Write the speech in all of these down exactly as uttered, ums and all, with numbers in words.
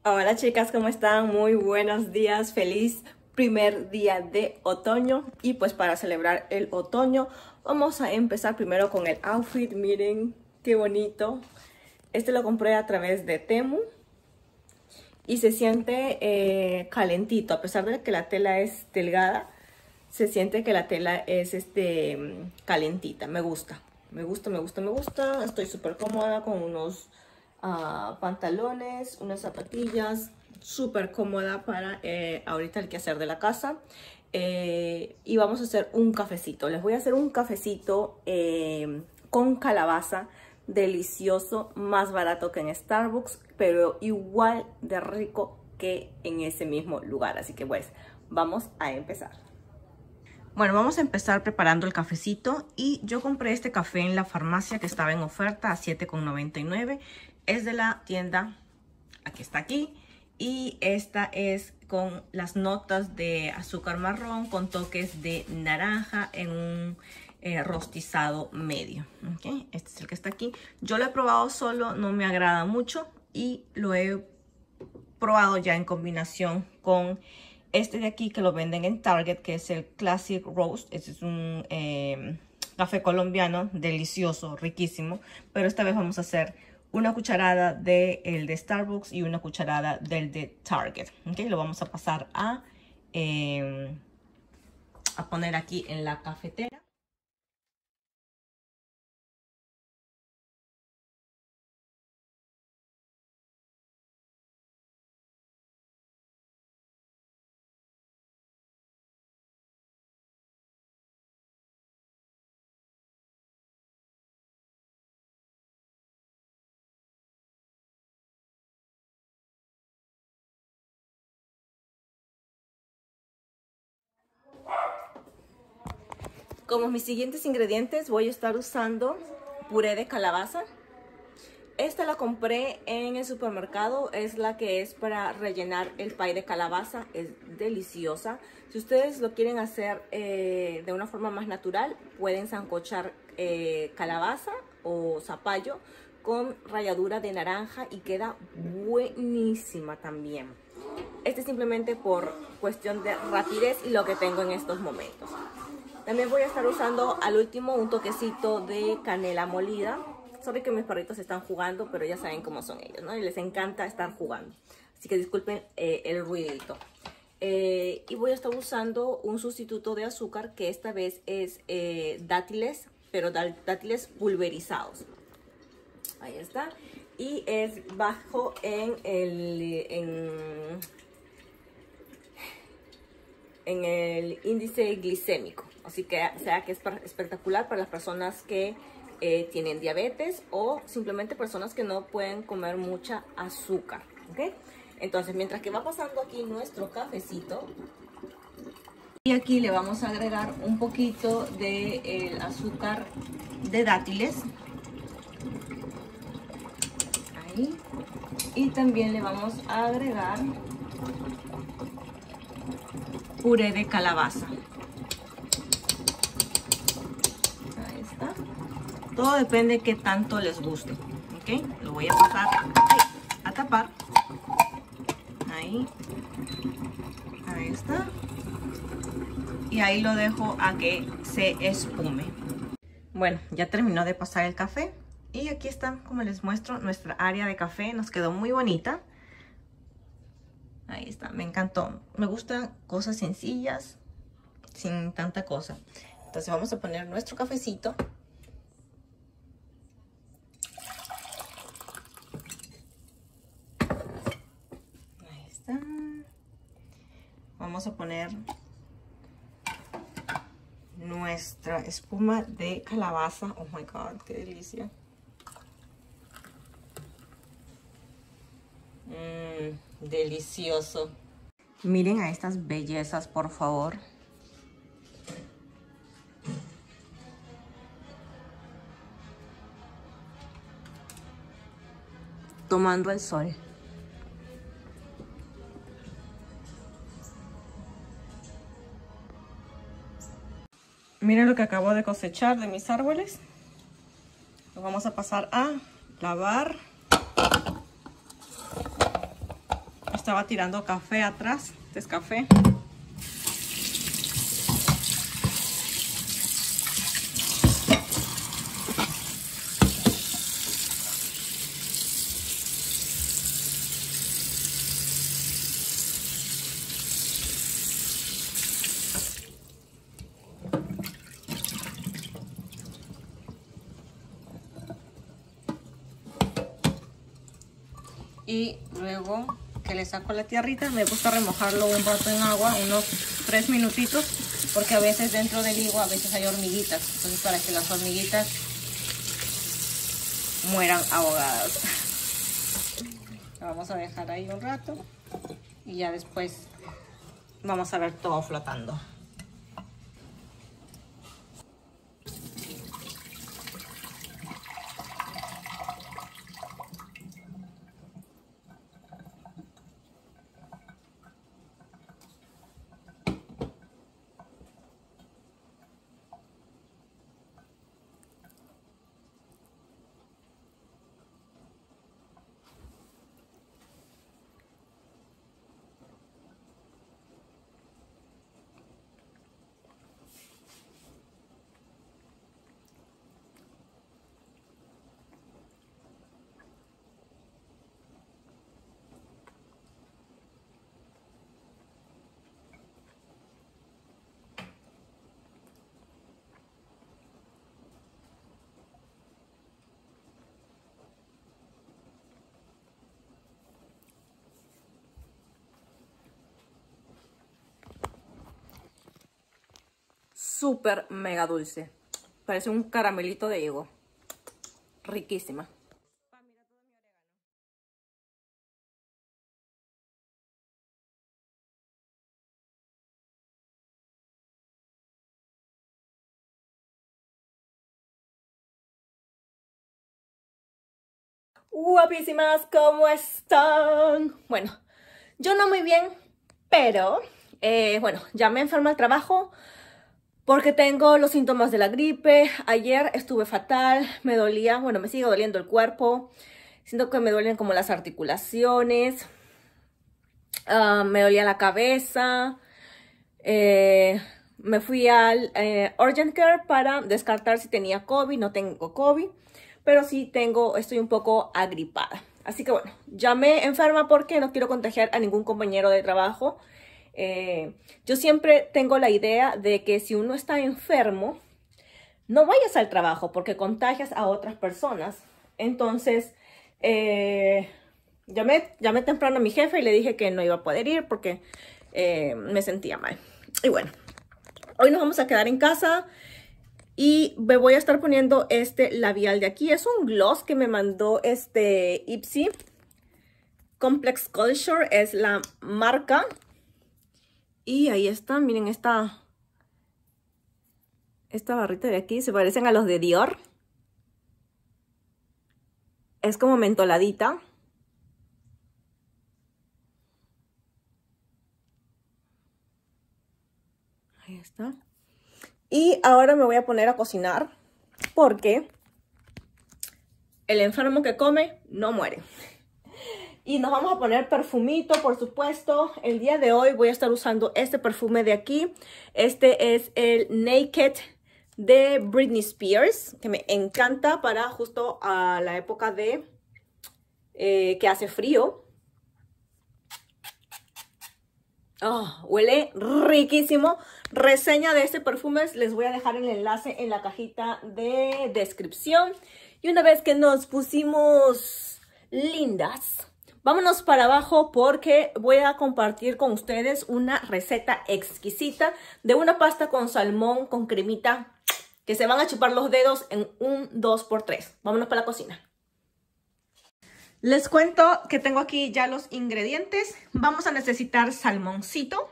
Hola chicas, ¿cómo están? Muy buenos días, feliz primer día de otoño. Y pues para celebrar el otoño vamos a empezar primero con el outfit. Miren qué bonito. Este lo compré a través de Temu y se siente eh, calentito. A pesar de que la tela es delgada, se siente que la tela es este calentita. Me gusta, me gusta, me gusta, me gusta. Estoy súper cómoda con unos Uh, pantalones, unas zapatillas, súper cómoda para eh, ahorita el quehacer de la casa. Eh, y vamos a hacer un cafecito. Les voy a hacer un cafecito eh, con calabaza, delicioso, más barato que en Starbucks, pero igual de rico que en ese mismo lugar. Así que pues vamos a empezar. Bueno, vamos a empezar preparando el cafecito y yo compré este café en la farmacia que estaba en oferta a siete con noventa y nueve. Es de la tienda, aquí está aquí, y esta es con las notas de azúcar marrón con toques de naranja en un eh, rostizado medio. ¿Okay? Este es el que está aquí. Yo lo he probado solo, no me agrada mucho y lo he probado ya en combinación con este de aquí que lo venden en Target, que es el Classic Roast. Este es un eh, café colombiano delicioso, riquísimo, pero esta vez vamos a hacer una cucharada del de Starbucks y una cucharada del de Target. ¿Okay? Lo vamos a pasar a, eh, a poner aquí en la cafetera. Como mis siguientes ingredientes voy a estar usando puré de calabaza. Esta la compré en el supermercado, es la que es para rellenar el pay de calabaza, es deliciosa. Si ustedes lo quieren hacer eh, de una forma más natural, pueden sancochar eh, calabaza o zapallo con ralladura de naranja y queda buenísima también. Este es simplemente por cuestión de rapidez y lo que tengo en estos momentos. También voy a estar usando al último un toquecito de canela molida. Sorry que mis perritos están jugando, pero ya saben cómo son ellos, ¿no? Y les encanta estar jugando. Así que disculpen eh, el ruidito. Eh, y voy a estar usando un sustituto de azúcar que esta vez es eh, dátiles, pero dátiles pulverizados. Ahí está. Y es bajo en el... En, en el índice glicémico, así que o sea que es espectacular para las personas que eh, tienen diabetes o simplemente personas que no pueden comer mucha azúcar, ¿ok? Entonces mientras que va pasando aquí nuestro cafecito, y aquí le vamos a agregar un poquito de el azúcar de dátiles, ahí, y también le vamos a agregar puré de calabaza. Ahí está. Todo depende de qué tanto les guste. ¿Ok? Lo voy a pasar ahí, a tapar. Ahí. Ahí está. Y ahí lo dejo a que se espume. Bueno, ya terminó de pasar el café. Y aquí está, como les muestro, nuestra área de café. Nos quedó muy bonita. Ahí está, me encantó. Me gustan cosas sencillas, sin tanta cosa. Entonces vamos a poner nuestro cafecito. Ahí está. Vamos a poner nuestra espuma de calabaza. Oh my God, qué delicia. Mmm. Delicioso. Miren a estas bellezas, por favor. Tomando el sol. Miren lo que acabo de cosechar de mis árboles. Lo vamos a pasar a lavar. Estaba tirando café atrás. Este es café. Y luego que le saco la tierrita, me gusta remojarlo un rato en agua, unos tres minutitos, porque a veces dentro del higo a veces hay hormiguitas. Entonces, para que las hormiguitas mueran ahogadas. Lo vamos a dejar ahí un rato y ya después vamos a ver todo flotando. Súper mega dulce. Parece un caramelito de higo. Riquísima. Guapísimas, ¿cómo están? Bueno, yo no muy bien, pero eh, bueno, ya me enfermé al trabajo porque tengo los síntomas de la gripe. Ayer estuve fatal, me dolía, bueno, me sigue doliendo el cuerpo. Siento que me duelen como las articulaciones, uh, me dolía la cabeza. Eh, me fui al eh, Urgent Care para descartar si tenía COVID. No tengo COVID, pero sí tengo, estoy un poco agripada. Así que bueno, ya me enferma porque no quiero contagiar a ningún compañero de trabajo. Eh, yo siempre tengo la idea de que si uno está enfermo, no vayas al trabajo porque contagias a otras personas. Entonces, eh, llamé, llamé temprano a mi jefe y le dije que no iba a poder ir porque eh, me sentía mal. Y bueno, hoy nos vamos a quedar en casa y me voy a estar poniendo este labial de aquí. Es un gloss que me mandó este Ipsy. Complex Culture es la marca. Y ahí está, miren esta, esta barrita de aquí, se parecen a los de Dior. Es como mentoladita. Ahí está. Y ahora me voy a poner a cocinar porque el enfermo que come no muere. Y nos vamos a poner perfumito, por supuesto. El día de hoy voy a estar usando este perfume de aquí. Este es el Naked de Britney Spears, que me encanta para justo a la época de eh, que hace frío. Oh, huele riquísimo. Reseña de este perfume les voy a dejar el enlace en la cajita de descripción. Y una vez que nos pusimos lindas, vámonos para abajo porque voy a compartir con ustedes una receta exquisita de una pasta con salmón con cremita que se van a chupar los dedos en un dos por tres. Vámonos para la cocina. Les cuento que tengo aquí ya los ingredientes. Vamos a necesitar salmoncito,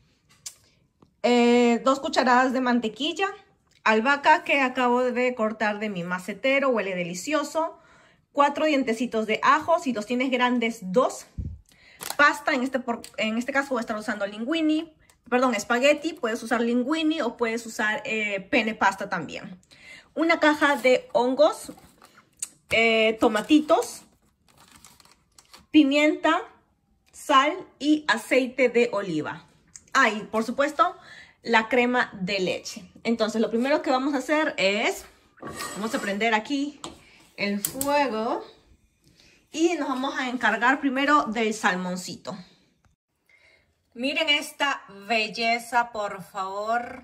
eh, dos cucharadas de mantequilla, albahaca que acabo de cortar de mi macetero, huele delicioso. Cuatro dientecitos de ajo, si los tienes grandes, dos. Pasta, en este, por, en este caso voy a estar usando linguini, perdón, espagueti. Puedes usar linguini o puedes usar eh, pene pasta también. Una caja de hongos, eh, tomatitos, pimienta, sal y aceite de oliva. Ah, y por supuesto, la crema de leche. Entonces, lo primero que vamos a hacer es, vamos a prender aquí el fuego y nos vamos a encargar primero del salmoncito. Miren esta belleza, por favor.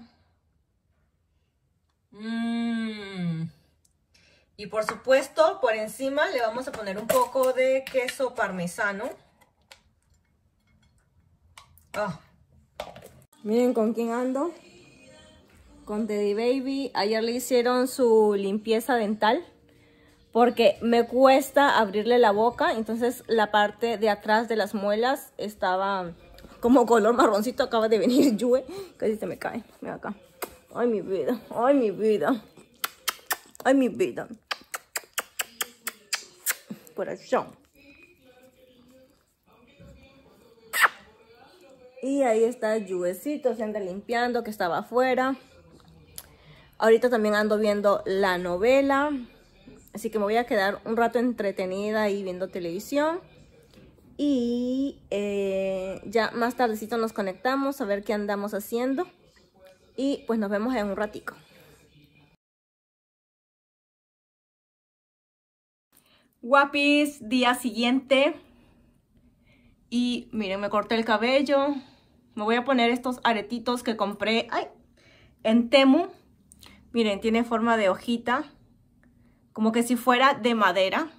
Mmm. Y por supuesto, por encima le vamos a poner un poco de queso parmesano. Oh. Miren con quién ando. Con Teddy Baby. Ayer le hicieron su limpieza dental porque me cuesta abrirle la boca. Entonces la parte de atrás de las muelas estaba como color marroncito. Acaba de venir Yue. Casi se me cae. Mira acá. Ay, mi vida. Ay, mi vida. Ay, mi vida. Corazón. Y ahí está Yuecito, se anda limpiando, que estaba afuera. Ahorita también ando viendo la novela. Así que me voy a quedar un rato entretenida ahí viendo televisión. Y eh, ya más tardecito nos conectamos a ver qué andamos haciendo. Y pues nos vemos en un ratico. Guapis, día siguiente. Y miren, me corté el cabello. Me voy a poner estos aretitos que compré ay, en Temu. Miren, tiene forma de hojita. Como que si fuera de madera.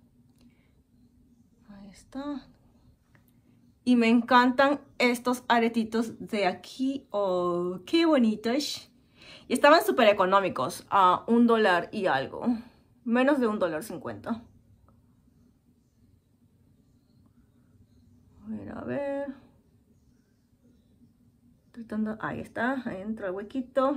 Ahí está. Y me encantan estos aretitos de aquí. Oh, qué bonitos. Y estaban súper económicos. A un dólar y algo. Menos de un dólar cincuenta. A ver, a ver. Tratando, ahí está, ahí entra el huequito.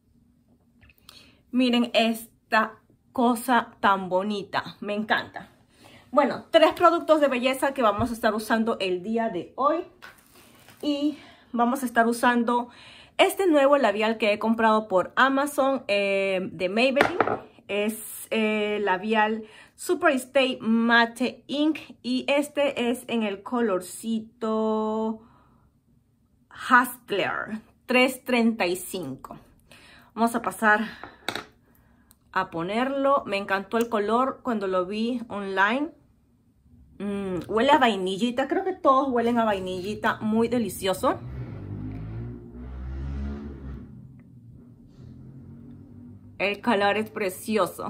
Miren esta cosa tan bonita, me encanta. Bueno, tres productos de belleza que vamos a estar usando el día de hoy. Y vamos a estar usando este nuevo labial que he comprado por Amazon eh, de Maybelline. Es eh, labial Super Stay Matte Ink y este es en el colorcito Hustler tres treinta y cinco. Vamos a pasar a ponerlo. Me encantó el color cuando lo vi online. Mm, huele a vainillita. Creo que todos huelen a vainillita. Muy delicioso. El color es precioso.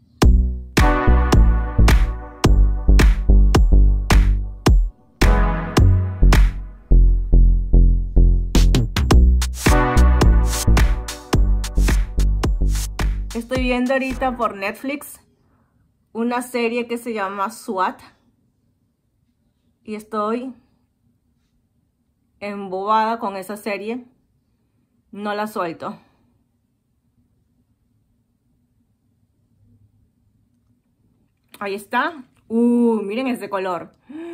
Estoy viendo ahorita por Netflix una serie que se llama SWAT. Y estoy embobada con esa serie. No la suelto. Ahí está. Uh, miren ese color.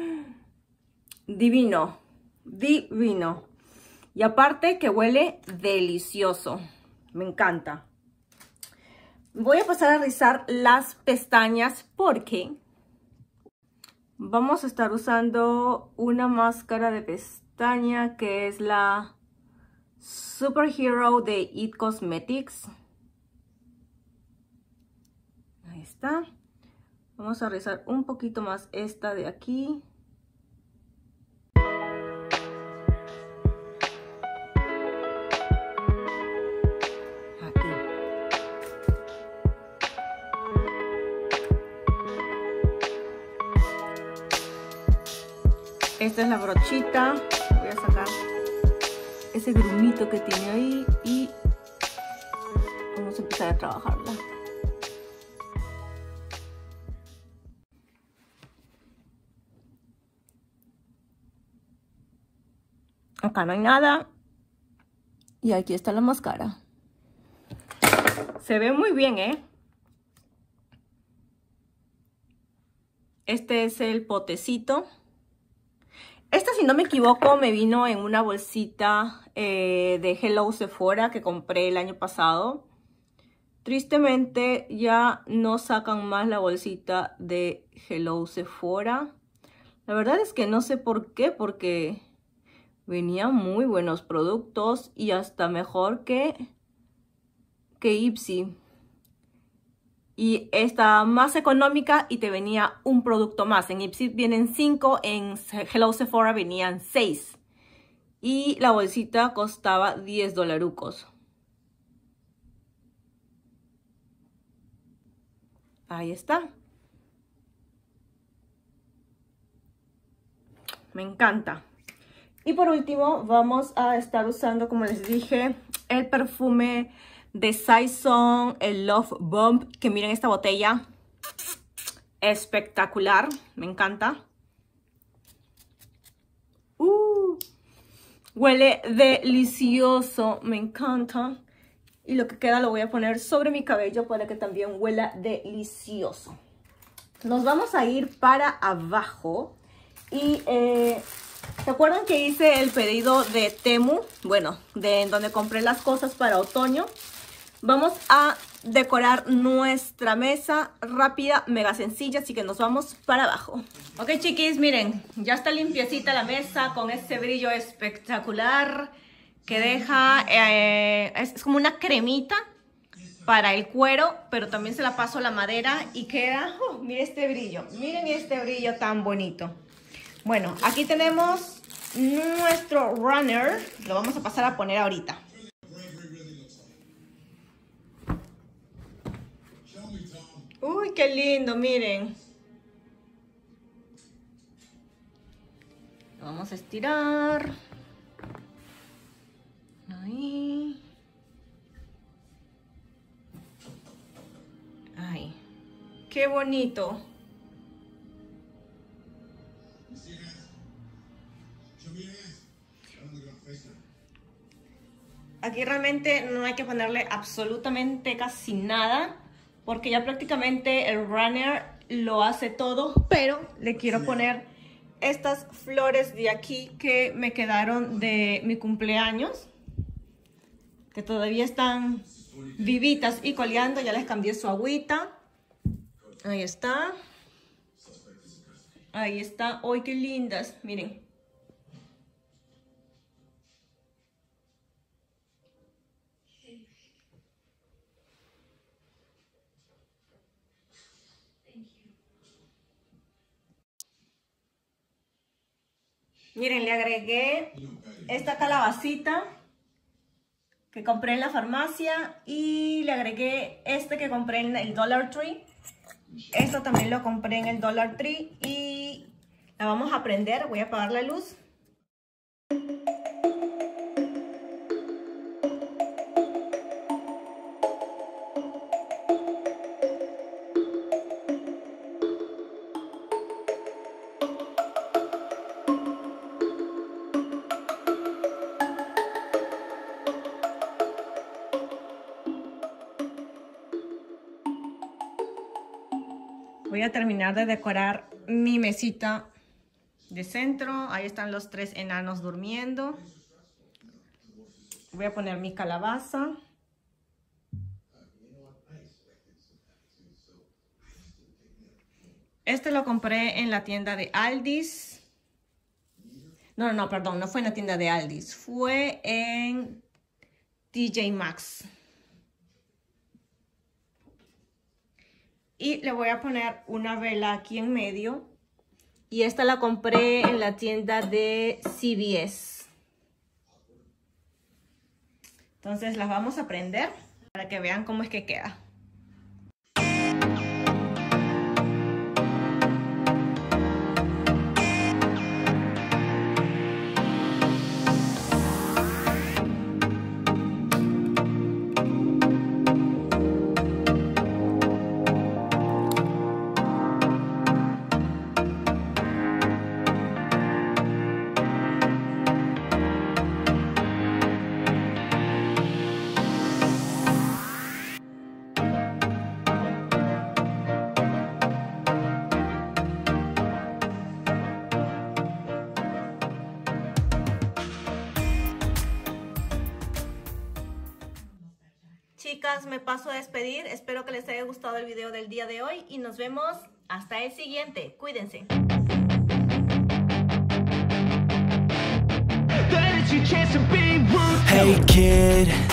Divino. Divino. Y aparte que huele delicioso. Me encanta. Voy a pasar a rizar las pestañas porque vamos a estar usando una máscara de pestaña que es la Superhero de It Cosmetics. Ahí está. Vamos a rizar un poquito más esta de aquí. Aquí. Esta es la brochita. Voy a sacar ese grumito que tiene ahí y vamos a empezar a trabajarla. Acá no hay nada. Y aquí está la máscara. Se ve muy bien, ¿eh? Este es el potecito. Esta, si no me equivoco, me vino en una bolsita eh, de Hello Sephora que compré el año pasado. Tristemente ya no sacan más la bolsita de Hello Sephora. La verdad es que no sé por qué, porque venían muy buenos productos y hasta mejor que, que Ipsy. Y esta más económica y te venía un producto más. En Ipsy vienen cinco, en Hello Sephora venían seis. Y la bolsita costaba diez dolarucos. Ahí está. Me encanta. Y por último vamos a estar usando, como les dije, el perfume de Saison, el Love Bomb, que miren esta botella, espectacular, me encanta. Uh, huele delicioso, me encanta. Y lo que queda lo voy a poner sobre mi cabello para que también huela delicioso. Nos vamos a ir para abajo y... Eh, ¿se acuerdan que hice el pedido de Temu? Bueno, de donde compré las cosas para otoño. Vamos a decorar nuestra mesa rápida, mega sencilla, así que nos vamos para abajo. Ok, chiquis, miren, ya está limpiecita la mesa con ese brillo espectacular que deja, eh, es, es como una cremita para el cuero, pero también se la paso a la madera y queda, oh, miren este brillo, miren este brillo tan bonito. Bueno, aquí tenemos nuestro runner. Lo vamos a pasar a poner ahorita. Uy, qué lindo, miren. Lo vamos a estirar. Ahí. Ay, qué bonito. Aquí realmente no hay que ponerle absolutamente casi nada, porque ya prácticamente el runner lo hace todo, pero le quiero poner estas flores de aquí que me quedaron de mi cumpleaños, que todavía están vivitas y coleando. Ya les cambié su agüita. Ahí está. Ahí está. ¡Ay, qué lindas! Miren. Miren, le agregué esta calabacita que compré en la farmacia y le agregué este que compré en el Dollar Tree. Esto también lo compré en el Dollar Tree y la vamos a prender. Voy a apagar la luz. Voy a terminar de decorar mi mesita de centro. Ahí están los tres enanos durmiendo. Voy a poner mi calabaza. Este lo compré en la tienda de Aldis. No, no, perdón, no fue en la tienda de Aldis. Fue en T J Maxx. Y le voy a poner una vela aquí en medio. Y esta la compré en la tienda de C V S. Entonces las vamos a prender para que vean cómo es que queda. Chicas, me paso a despedir. Espero que les haya gustado el video del día de hoy y nos vemos hasta el siguiente. Cuídense. Hey kid,